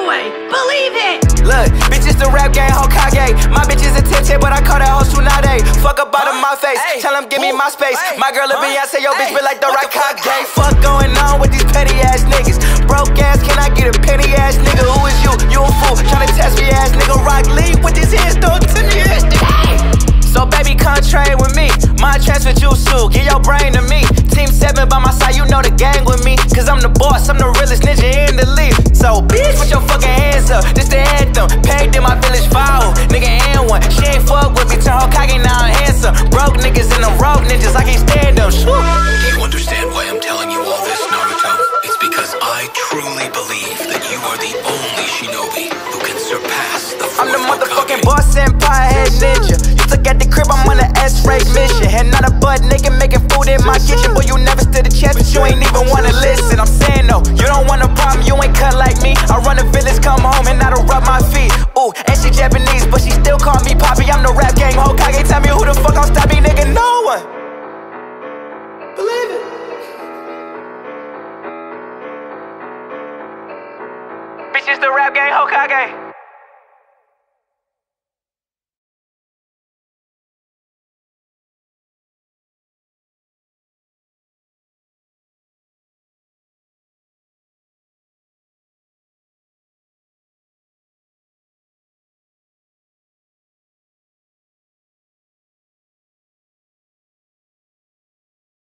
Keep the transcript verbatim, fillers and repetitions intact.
way. Believe it. Look, bitch, it's the rap gang Hokage. My bitch is a ten-ten, but I call that hoe Tsunade. Fuck up out of my face, tell him give me my space. My girl a Beyonce, yo bitch feel like the right Hokage. Fuck going on with these petty ass niggas. Broke ass, can I get a penny ass nigga? Who is you? You a fool, tryna test me ass nigga. Rock lead with his hands, don't to me ass nigga. So baby, come train with me. My transfer juice suit, give your brain to me. Team seven by my side, you know the gang with me. Cause I'm the boss, I'm the realest ninja in the league. So bitch, put your fucking hands up, this the anthem. Paid in my village foul, nigga and one. She ain't fuck with me, turn Hokage, now I'm handsome. Broke niggas and them rogue ninjas, I can't stand them. Shoo. Do you understand why I'm telling you all this, Naruto? It's because I truly believe that you are the only shinobi who can surpass the fourth I'm the motherfucking Hokage. boss and piehead ninja. You took at the crib, I'm on an S-rate mission. And not a butt naked making food in my kitchen. Boy, you never stood a chance, but you ain't even wanna listen. I'm saying no, you don't want a problem, you ain't cut like me. I run a village, come home and I don't rub my feet. Ooh, and she Japanese, but she still call me Poppy. I'm the rap gang Hokage, tell me who the fuck I'm stopping, nigga, no one. Believe it. Bitch, it's the rap gang Hokage.